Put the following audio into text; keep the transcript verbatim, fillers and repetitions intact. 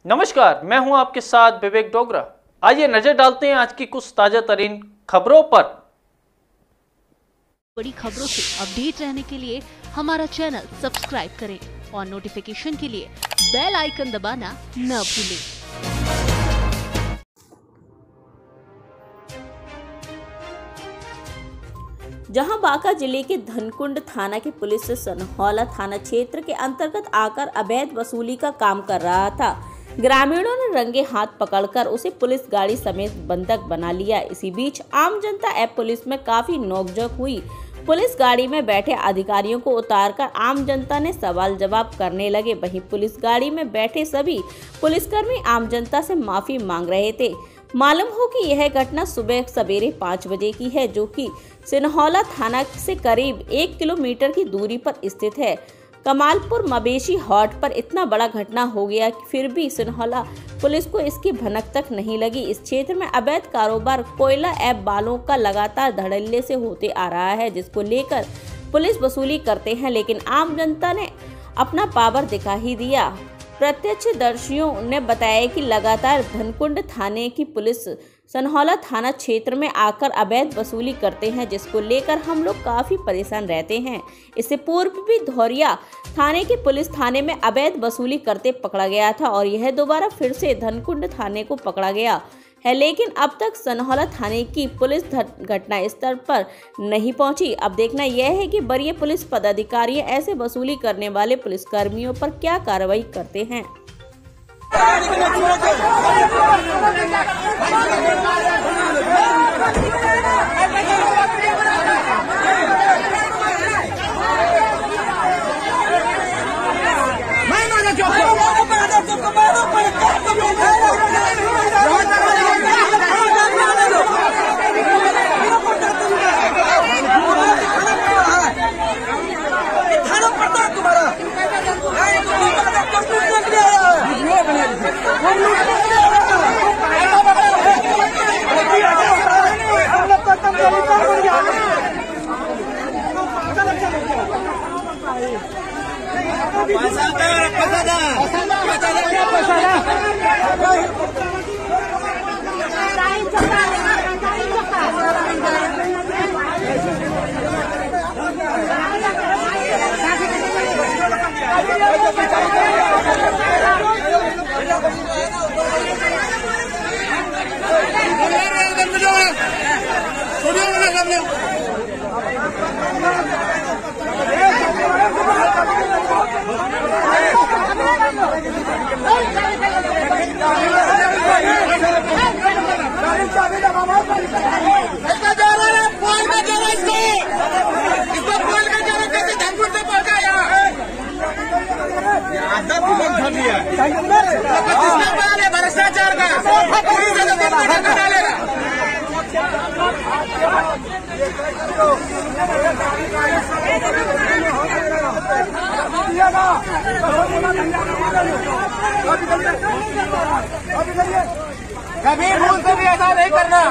नमस्कार, मैं हूं आपके साथ विवेक डोगरा। आइए नजर डालते हैं आज की कुछ ताजा तरीन खबरों पर। बड़ी खबरों से अपडेट रहने के लिए हमारा चैनल सब्सक्राइब करें और नोटिफिकेशन के लिए बेल आइकन दबाना न भूलें। जहां बांका जिले के धनकुंड थाना की पुलिस सनहौला थाना क्षेत्र के अंतर्गत आकर अवैध वसूली का काम कर रहा था। ग्रामीणों ने रंगे हाथ पकड़कर उसे पुलिस गाड़ी समेत बंधक बना लिया। इसी बीच आम जनता एवं पुलिस में काफी नोकझोंक हुई। पुलिस गाड़ी में बैठे अधिकारियों को उतारकर आम जनता ने सवाल जवाब करने लगे। वहीं पुलिस गाड़ी में बैठे सभी पुलिसकर्मी आम जनता से माफी मांग रहे थे। मालूम हो कि यह घटना सुबह सवेरे पाँच बजे की है, जो कि सनहौला थाना से करीब एक किलोमीटर की दूरी पर स्थित है। कमालपुर मवेशी हाट पर इतना बड़ा घटना हो गया कि फिर भी सनहौला पुलिस को इसकी भनक तक नहीं लगी। इस क्षेत्र में अवैध कारोबार कोयला एवं बालों का लगातार धड़ल्ले से होते आ रहा है, जिसको लेकर पुलिस वसूली करते हैं, लेकिन आम जनता ने अपना पावर दिखा ही दिया। प्रत्यक्षदर्शियों ने बताया कि लगातार धनकुंड थाने की पुलिस सनहौला थाना क्षेत्र में आकर अवैध वसूली करते हैं, जिसको लेकर हम लोग काफ़ी परेशान रहते हैं। इससे पूर्व भी धौरिया थाने की पुलिस थाने में अवैध वसूली करते पकड़ा गया था और यह दोबारा फिर से धनकुंड थाने को पकड़ा गया है, लेकिन अब तक सनहौला थाने की पुलिस घटना स्थल पर नहीं पहुंची। अब देखना यह है कि वरीय पुलिस पदाधिकारी ऐसे वसूली करने वाले पुलिसकर्मियों पर क्या कार्रवाई करते हैं। भ्रष्टाचार का कभी भूल से भी ऐसा नहीं करना।